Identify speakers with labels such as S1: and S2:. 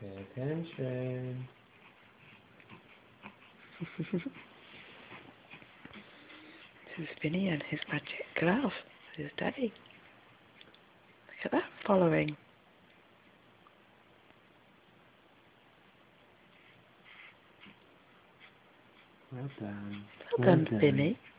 S1: Pay attention.
S2: This is Vinny and his magic glove for his day. Look at that following.
S1: Well done.
S2: Well done, Vinny.